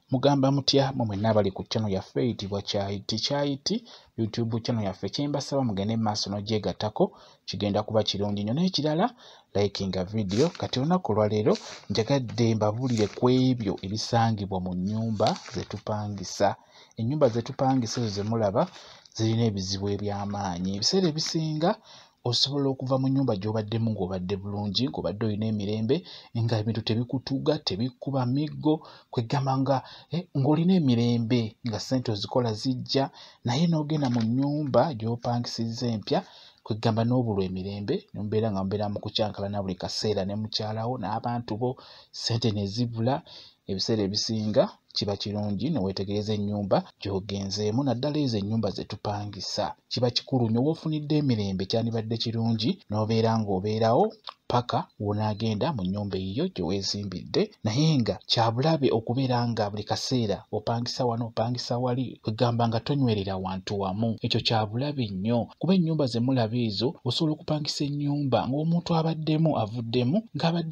Mugamba mutya mwe nabali ku channel yaffe eyitibwa Kyayiti YouTube channel yaffe kyembasaba mugende maaso n'ogyegattako kigenda kuba kirungi nnyo n'ekirala likinga video kati olunaku lwaleero njagadde mbabuulire ku ebyo ebisangibwa mu nnyumba zetupangisa. Ennyumba zetupangisa ezo zemulaba zirina ebizibu eby'amaanyi. Ebiseera ebisinga osobola okuva mu nnyumba gy'obaddemu ng'obadde bulungi, ng'obadde olina emirembe, nga ebintu tebikutuga, tebikuba miggo, kwegamba ng'olina emirembe, nga ssente ozikola zijja, naye n'ogenda mu nnyumba gy'opangisizza empya, kwegamba n'obulwa emirembe, nga mubeera mu kukyankalana buli kaseera ne mukyalawo n'abantu bo, ssente ne zibula. Ebiseera ebisinga kiba kirungi neweetegereza ennyumba gy'ogenzeemu, naddala ezo ennyumba zetupangisa. Kiba kikulu nnyo w'ofunidde emirembe, kyandibadde kirungi n'obeera ng'obeerawo paka w'onaagenda mu nnyumba eyo gye weezimbidde, naye nga kyabulabe okubeera nga buli kaseera opangisa wano opangisa wali, kwegamba nga tonywerera wantu wamu. Ekyo kyabulabe nnyo kuba ennyumba ze mulaba ezo osobola okupangisa ennyumba ng'omuntu abaddemu avuddemu ng'abadde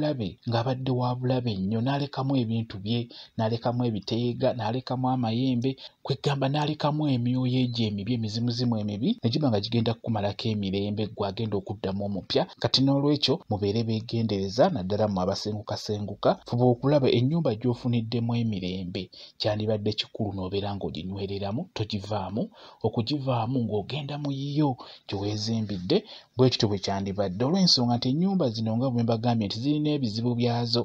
wa bulabe nnyo, n'alekamu ebintu bye, n'alekamu ebiteega, n'alekamu amayembe, kwegamba n'alekamu emyoyo egyo emibi, emizimuzimu emibi, ne giba nga gigenda kukumalako emirembe gw'agenda okuddamu omupya. Kati n'olwekyo mubeere beegendereza, naddala mu abasengukasenguka, fuba okulaba ennyumba gy'ofuniddemu emirembe. Kyandibadde kikulu n'obeera ng'oginywereramu, togivaamu. Okugivaamu ng'ogenda mu yiyo gye weezimbidde, bwe kityo bwe kyandibadde, olw'ensonga nti ennyumba zino nga bwe mbagambye nti zirina ebizibu byazo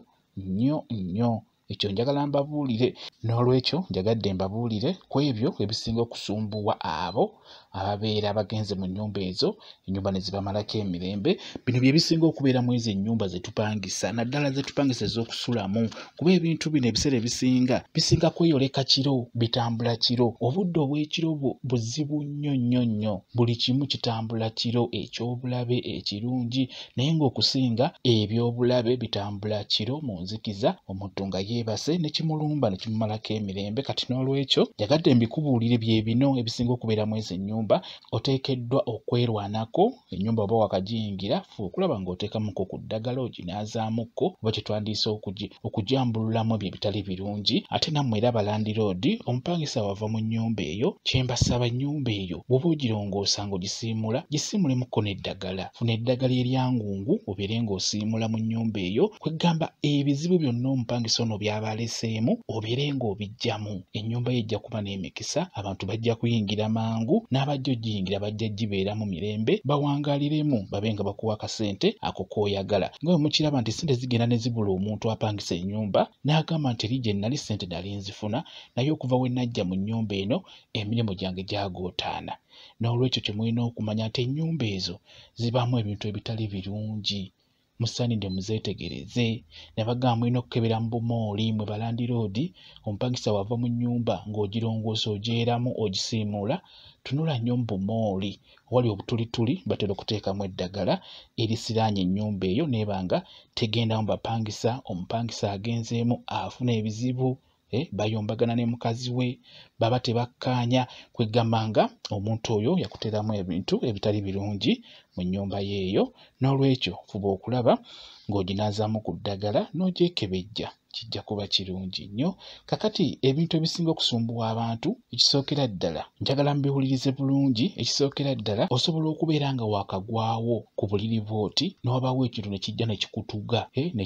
nnyo. Ekyo njagala mbabuulire, n'olwekyo njagadde mbabuulire ku ebyo ebisinga okusumbuwa abo ababeera bagenze mu nnyumba ezo, ennyumba ne zibamalako emirembe. Bino bye bisinga okubeera mu ezo ennyumba zetupangisa, naddala zetupangisa ez'okusulamu, kuba ebintu bino ebiseera bisinga kweyoleka kiro, bitambula kiro. Obudde obw'ekiro buzibu nnyo, buli kimu kitambula kiro, eky'obulabe ekirungi, naye ng'okusinga eby'obulabe bitambula kiro mu nzikiza, omuntu nga yeebase ne kimulumba ne kimumalako emirembe. Kati n'olwekyo njagadde mbikubuulire bye bino ebisinga okubeera mu ezo ennyumba. Oteekeddwa okwerwanako ennyumba oba wakagiyingira, fuba okulaba ng'oteekamuko ku ddagala, oginaazaamuko oba kye twandiise okujambululamu ebyo ebitali birungi. Ate nammwe era Landlord, omupangisa wava mu nnyumba eyo, kyembasaba ennyumba eyo bw'oba ogirongoosa ng'ogisiimula, gisiimulemuko n'eddagala. Funa eddagala eryangungu obeere ng'osiimula mu nnyumba eyo, kwegamba ebizibu byonna omupangisa ono by'aba aleseemu obeere ng'obiggyamu. Ennyumba ye ejja kuba n'emikisa, abantu bajja kuyingira mangu, n'abajja ogiyingira bajja gibeera mu mirembe, bawangaaliremu, babe nga bakuwa akasente ako k'oyagala. Nga bwe mukiraba nti ssente zigenda ne zibula omuntu apangisa ennyumba n'agamba nti eri gye nnali ssente nali nzifuna, naye okuva we najja mu nnyumba eno emirimu gyange gyagootaana. N'olwekyo kye mulina okumanya nti ennyumba ezo zibaamu ebintu ebitali birungi. Musaanidde muzeetegereze. Ne bagamba mulina okukebera mu bumooli mwe Landlord. Omupangisa wava mu nnyumba ng'ogirongoosa ogyeramu ogisiimuula, tunula nnyo mu bumooli wali obutulituli, batera okuteekamu eddagala erisiraanye ennyumba eyo n'eba nga tegenda mu bapangisa. Omupangisa agenzeemu afuna ebizibu, bayombagana ne mukazi we, baba tebakkaanya, kwegamba nga omuntu oyo yakuteramu ebintu ebitali birungi mu nnyumba yeeyo. N'olwekyo fuba okulaba ng'oginaazaamu ku ddagala n'ogyekebejja, kijja kuba kirungi nnyo. Kakati ebintu ebisinga okusumbuwa abantu, ekisookera ddala njagala mbiwulirize bulungi. Ekisookera ddala osobola okubeera nga waakagwawo ku buliri bw'oti, n'wabaawo ekintu ne kijja ne kikutuga,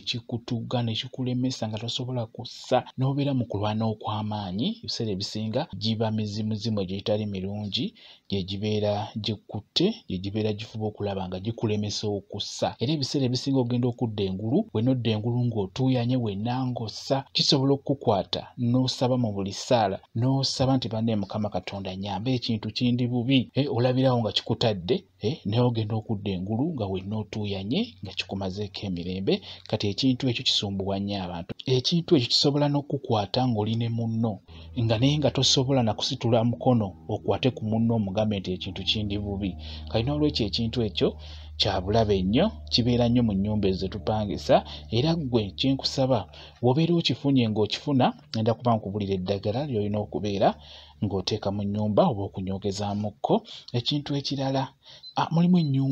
ne kikulemesa nga tosobola kussa, n'obeera mu kulwana okw'amaanyi. Ebiseera ebisinga giba mizimuzimu egyo gitali mirungi, gye gibeera gikutte, gye gibeera gifuba okulaba nga gikulemesa okussa. Era ebiseera ebisinga ogenda okudda engulu, wenodda engulu ng'otuuyanye wennangossa, kisobola okukukwata n'osaba mu buli ssaala, n'osaba nti banne Mukama Katonda nyambe, ekintu kindi bubi, olabirawo nga kikutadde, naye ogenda okudda engulu nga wenna otuuyanye nga kikumazeeko emirembe. Kati ekintu ekyo kisumbuwa nnyo abantu. Ekintu ekyo kisobola n'okukwata ng'oli ne munno, nga naye nga tosobola na kusitula mukono okwate ku munno omugambe nti ekintu kindi bubi. Kati n'olwekyo ekintu ekyo kya bulabe nnyo, kibeera nnyo mu nnyumba ezo zetupangisa. Era ggwe kyenkusaba, bw'obeera okifunye ng'okifuna, ngenda kuba nkubulira eddagala ly'olina okubeera ng'oteeka mu nnyumba oba okunyogezaamuko. Ekintu ekirala, mulimu ennyumba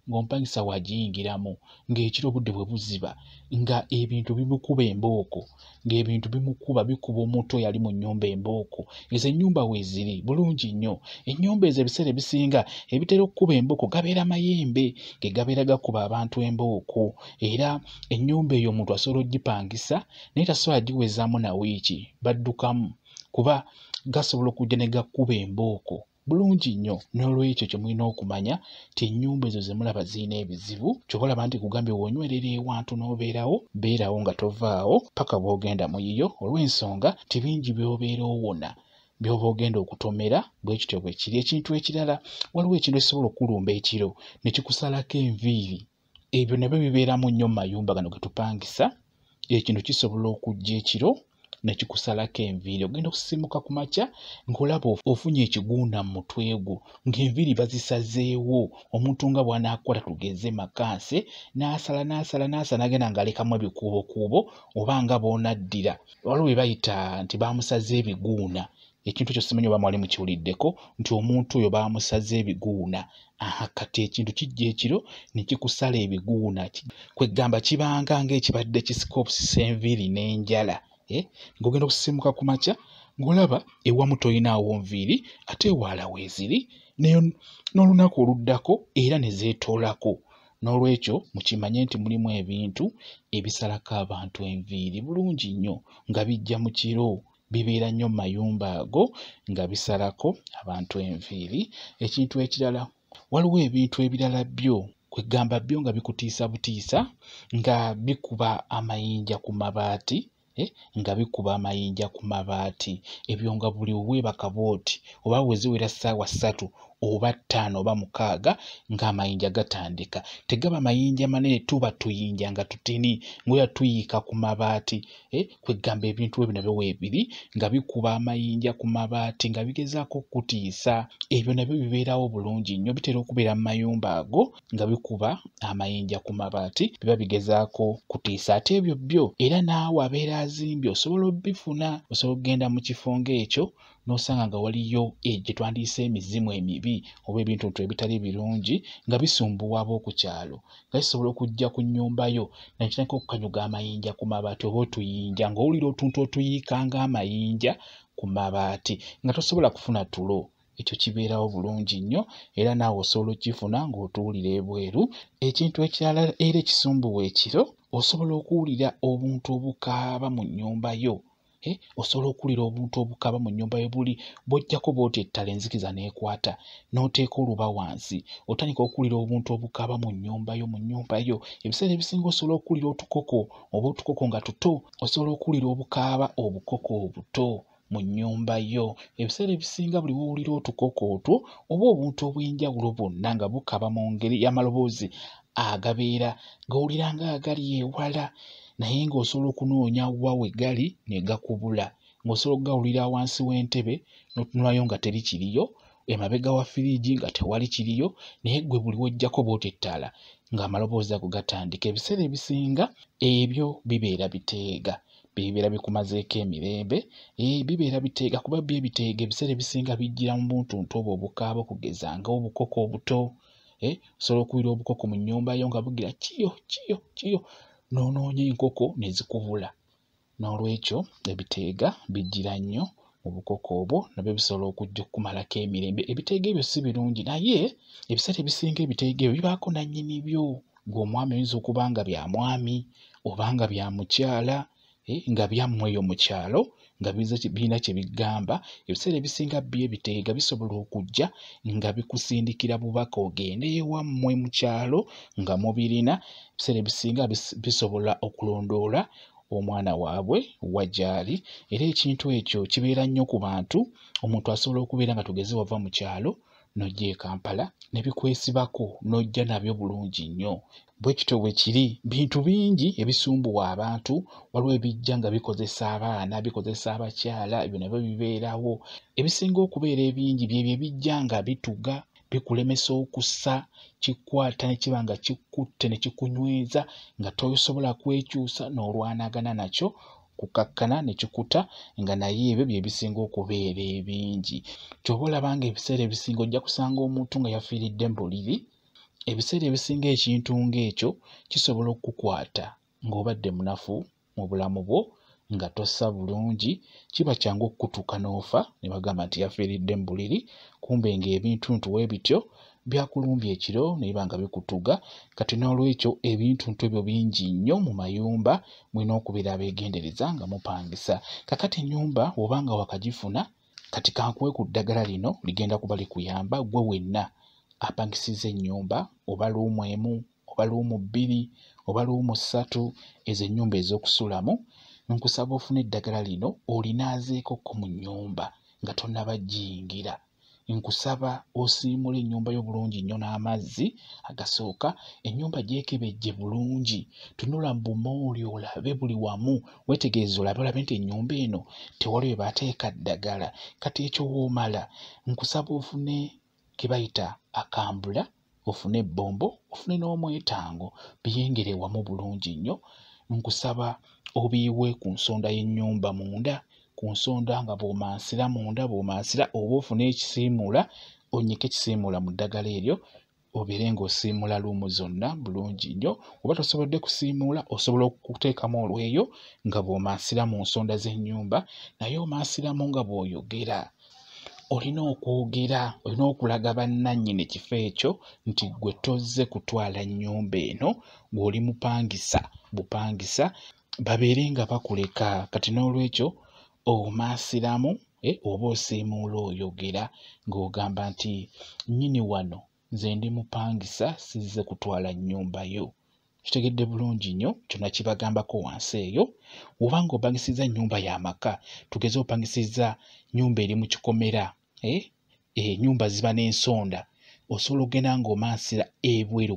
ng'omupangisa wagiyingiramu ng'ekiro obudde bwe buziba nga ebintu bimukuba embooko ng'ebintu bimukuba bikuba omuntu yali mu nnyumba embooko. Ezo ennyumba weeziri bulungi nnyo. Ennyumba ezo ebiseera ebisinga ebitera okukuba embooko gabeera mayembe ge gabeera gakuba abantu embooko, era ennyumba eyo omuntu asobola oggipangisa naye tasobola giwezaamu na wiiki baddukamu kuba gasobola okujja ne gakuba embooko. Bulungi nnyo. N'olwekyo kye mulina okumanya ti ennyumba ezo ze mulaba zirina ebizibu ky'oba olaba nti kugambye w'onywerera ewantu n'obeerawo beerawo nga tovaawo paka bw'ogenda mu yiyo olw'ensonga ti bingi by'obeera owona by'oba ogenda okutomera bwe kityo bwe kiri. Ekintu ekirala waliwo ekintu ekisobola okulumba ekiro ne kikusalako enviiri. Ebyo nabyo bibeeramu nnyo mu mayumba gano ge tupangisa. Ekintu kisobola okujja ekiro ne kikusalako enviiri. Ogenda okusimuka ku makya ng'olaba ofunye ekiguuna mu mutwe gwo ng'enviiri bazisazeewo. Omuntu nga bw'anaakwata tugeze makanse n'asala n'agenda ng'alekamu ebikuubokuubo oba nga bw'onaddira. Waliwo bye bayita nti baamusaze ebiguuna. Ekintu ekyo simanyi oba mwali mukiwuliddeko nti omuntu oyo baamusaze ebiguuna. Kati ekintu kijja ekiro ne kikusala ebiguuna. Kwegamba kibanga ng'ekibadde kisika obusisa enviiri n'enjala. Ng'ogenda okusimuka ku makya ng'olaba ewamu toyinaawo nviiri ate ewalala weeziri n'olunaku oluddako era ne zeetoolako. N'olwekyo mukimanye nti mulimu ebintu ebisalako abantu enviiri bulungi nnyo nga bijja mu kiro. Bibeera nnyo mu mayumba ago nga bisalako abantu enviiri. Ekintu ekirala waliwo ebintu ebirala byo kwegamba byo nga bikutiisa butiisa nga bikuba amayinja ku mabaati. Nga bikuba amayinja ku mabaati. Ebyo nga buli weebaka bw'oti oba we ziwera ssaawa 3 oba 5 oba 6 ng'amayinja gatandika. Tegaba mayinja manene tuba tuyinja nga tutini ng'oya tuyiika ku mabaati. Kwegamba ebintu ebyo nabyo weebiri nga bikuba amayinja ku mabaati nga bigezaako okutiisa. Ebyo nabyo bibeerawo bulungi nnyo. Bitera okubeera mu mayumba ago nga bikuba amayinja ku mabaati biba bigezaako kutiisa. Ate ebyo byo era naawe abeera azimbye osobola obbifuna. Osobola okugenda mu kifo ng'ekyo n'osanga nga waliyo gye twandiyise emizimu emibi oba ebintu ebitali birungi nga bisumbuwa ab'oku kyalo nga bisobola okujja ku nnyumba yo nakitandika okukanyuga amayinja ku mabaati oba otuyinja ng'owulira otuntu otuyiika ng'amayinja ku mabaati nga tosobola kufuna tulo. Ekyo kibeerawo bulungi nnyo era naawe osobola okifuna ng'otuwulira ebweru. Ekintu ekirala era ekisumbuwa ekiro osobola okuwulira obuntu obukaaba mu nnyumba yo. Osobola okuwulira obuntu obukaaba mu nnyumba yo bw'ojjako bw'oti ettala enzikiza n'ekwata n'oteeka oluba wansi otandika okuwulira obuntu obukaaba mu nnyumba yo. Ebiseera ebisinga osobola okuwulira otukoko oba otukoko nga tuto. Osobola okuwulira obukaaba obukoko obuto mu nnyumba yo. Ebiseera ebisinga buli w'owulira otukoko otwo oba obuntu obw'enjawulo bwonna nga bukaaba mu ngeri y'amaloboozi agabeera ng'owulira ng'agali ewala naye ng'osobola okunoonya wa we gali ne gakubula. Ng'osobola okugawulira wansi w'entebe n'otunulayo nga teri kiriyo, emabega wa firiigi nga tewali kiriyo, naye ggwe buli w'ojjako bw'oti ettaala ng'amaloboozi ago gatandika. Ebiseera ebisinga ebyo bibeera biteega. Bibeera bikumazeeko emirembe. Bibeera biteega kuba byo ebiteega ebiseera ebisinga bijjira mu buntuntu obwo obukaaba okugeza ng'obukoko obuto. Osobola okuwulira obukoko mu nnyumba yo nga bugira kiyo n'onoonya enkoko ne zikubula. N'olwekyo ebiteega bijjira nnyo obukoko obwo nabyo bisobola okujja okukumalako emirembe. Ebiteega ebyo si birungi naye ebiseera ebisinga ebiteega ebyo bibaako nannyini byo. Ggwe omwami oyinza okuba nga bya mwami oba nga bya mukyala nga byammwe eyo mu kyalo nga birina kye bigamba. Ebiseera ebisinga byo ebiteega bisobola okujja nga bikusindikira bubaka ogende ewammwe mu kyalo nga mubirina. Ebiseera ebisinga bisobola okulondoola omwana waabwe wajjali. Era ekintu ekyo kibeera nnyo ku bantu. Omuntu asobola okubeera nga tugeze wava mu kyalo n'ojja e Kampala ne bikwesibako n'ojja nabyo bulungi nnyo. Bwe kityo bwe kiri. Bintu bingi ebisumbuwa abantu. Waliwo ebijja nga bikozesa abaana, bikozesa abakyala, ebyo nabyo bibeerawo. Ebisinga okubeera ebingi byebyo ebijja nga bituga, bikulemesa okussa, kikwata ne kiba nga kikutte ne kikunyweza nga tosobola kwekyusa n'olwanagana nakyo kukakkana ne kikuta nga naye ebyo bye bisinga okubeera ebingi. Ky'oba olaba nga ebiseera ebisinga ojja kusanga omuntu nga yafiiridde mu buliri ebiseera ebisinga ekintu ng'ekyo kisobola okukukwata ng'obadde munafu mu bulamu bwo nga tossa bulungi, kiba kyangu okukutuuka n'ofa ne bagamba nti yafiiridde mu buliri, kumbe ng'ebintu ntuwe bityo byakulumbye ekiro ne biba nga bikutuga. Kati n'olwekyo ebintu ebyo bingi nnyo mu mayumba, mulina okubeera abeegendereza nga mupangisa. Kakati ennyumba bw'obanga wakagifuna, kati kankuwe ku ddagala lino ligenda kuba likuyamba gwe wenna apangisiza ennyumba, oba luumu emu, oba luumu bbiri, oba luumu ssatu, ezo ennyumba ez'okusulamu. Nkusaba ofune eddagala lino olinaazeekoko mu nnyumba nga tonnaba giyingira. Nkusaba osiimule ennyumba yo bulungi nnyo n'amazzi agasooka, ennyumba gyekebejje bulungi, tunula mu bumooli olabe buli wamu, weetegereze olabe nti ennyumba eno tewali we baateeka ddagala. Kati ekyo woomala, nkusaba ofune ke bayita akambula, ofune ebbombo, ofune n'omwetango, biyengere wamu bulungi nnyo. Nkusaba obiyiwe ku nsonda y'ennyumba munda, ku nsonda nga bw'omansira munda, bw'omansira oba ofune ekisiimuula, onnyike ekisiimuula mu ddagala eryo, obeere ng'osiimula luumu zonna bulungi nnyo. Oba tosobodde kusiimuula, osobola okuteekamu olweyo nga bw'omansira mu nsonda z'ennyumba, naye omansiramu nga bw'oyogera. Olina okwogera, olina okulaga bannannyini kifo ekyo nti gwe tozze kutwala nnyumba eno, ng'oli mupangisa bupangisa, babeere nga bakuleka. Kati n'olwekyo omansiramu oba osiimuula oyogera ng'ogamba nti nnyini wano nze ndi mupangisa, sizze kutwala nnyumba yo. Kitegedde bulungi nnyo, kyonna kibagambako wansi eyo. Oba ng'opangisizza nnyumba y'amaka, tugeze opangisizza nnyumba eri mu kikomera, ennyumba ziba n'ensonda, osobola okugenda ng'omansira ebweru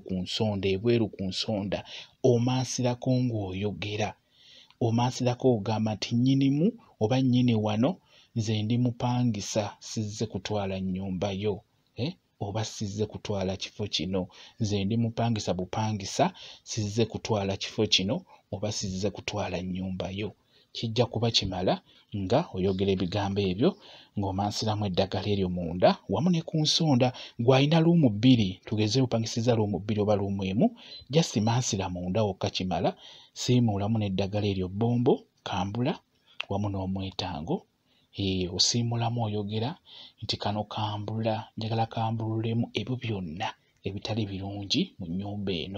ku nsonda, omansirako ng'oyogera, omansirako ogamba nti nnyinimu oba nnyini wano nze ndi mupangisa, sizze kutwala nnyumba yo, oba sizze kutwala kifo kino, nze ndi mupangisa bupangisa, sizze kutwala kifo kino, oba sizze kutwala nnyumba yo. Kijja kuba kimala nga oyogera ebigambo ebyo ng'omansiramu eddagala eryo munda wamu ne ku nsonda. Gw'alina luumu bbiri, tugeze opangisiza luumu bbiri oba luumu emu, jasi mansira munda wokka kimala, siimuulamu n'eddagala eryo bbombo, kambula wamu n'omwetango. Osiimulamu oyogera nti kano kambula, njagala kambululemu ebyo byonna ebitali birungi mu nnyumba eno.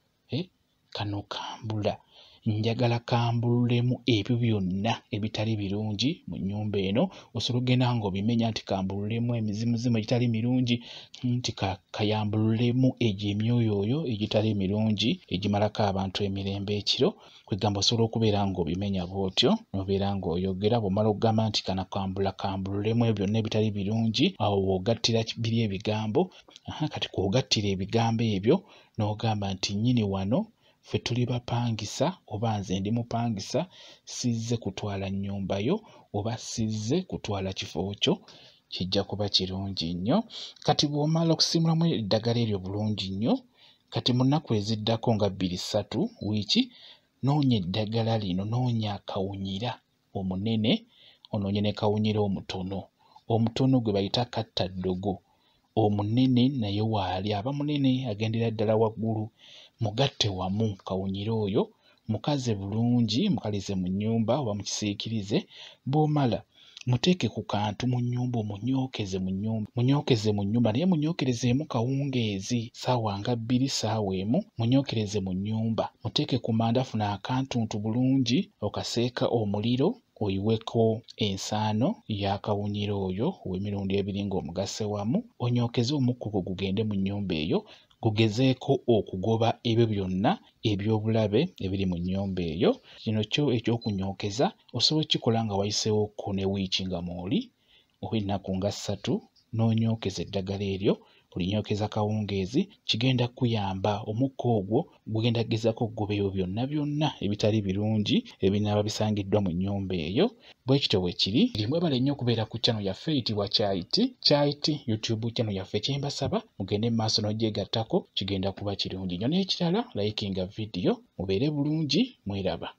Kano kambula, njagala kambululemu ebyo byonna ebitali birungi mu nnyumba eno. Osobola okugenda ng'obimenya nti kambululemu emizimuzimu egitali mirungi, nti kayambululemu egyo emyoyooyo egitali mirungi egimalako abantu emirembe ekiro. Kwegamba osobola okubeera ng'obimenya bw'otyo, n'obeera ng'oyogera. Bw'omala okugamba nti kana kambula kambululemu ebyo byonna ebitali birungi, awo w'ogattira biri ebigambo. Kati kw'ogattira ebigambo ebyo n'ogamba nti nnyini wano ffe tuli bapangisa, oba nze ndi mupangisa, sizze kutwala nnyumba yo oba sizze kutwala kifo kyo. Kijja kuba kirungi nnyo. Kati bw'omala okusiimulamu eddagala eryo bulungi nnyo, kati mu nnaku eziddako nga 2-3 wiiki, noonya eddagala lino, noonya akawunyira omunene, onoonye ne kawunyira omutono. Omutono gwe bayita kattaddogo, omunene naye waali aba munene agendera ddala waggulu. Mugatte wamu kawunyire oyo, mukaze bulungi, mukalize mu nnyumba oba mukisiikirize. Bw'omala muteeke ku kantu mu nnyumba, omunyookeze mu nnyumba, naye munyookerezeemu kawungeezi ssaawa nga 2, ssaawa 1, munyookereze mu nnyumba. Muteeke ku manda, funa akantuntu bulungi, okaseeka omuliro, oyiweko ensaano y'akawunyiro oyo ow'emirundi 2 ng'omugase wamu, onyookeze omukkugo gugende mu nnyumba eyo, gugezeeko okugoba ebyo byonna eby'obulabe ebiri mu nnyumba eyo. Kino kyo ekyokunyookeza osobola okukikola nga wayiseewoko ne wiiki nga mw'oli, oba ennaku nga 3, n'onyookeza eddagala eryo, olinyookeza kawungeezi. Kigenda kuyamba, omukka ogwo gugenda kugezaako okugoba ebyo byonna ebitali birungi ebinaaba bisangiddwa mu nnyumba eyo. Bwe kityo bwe kiri. Mwebale nnyo okubeera ku channel yaffe eyitibwa Kyayiti YouTube channel yaffe. Kyembasaba mugende mu maaso n'ogyegattako, kigenda kuba kirungi nnyo. N'ekirala, likinga video, mubeere bulungi, mweraba.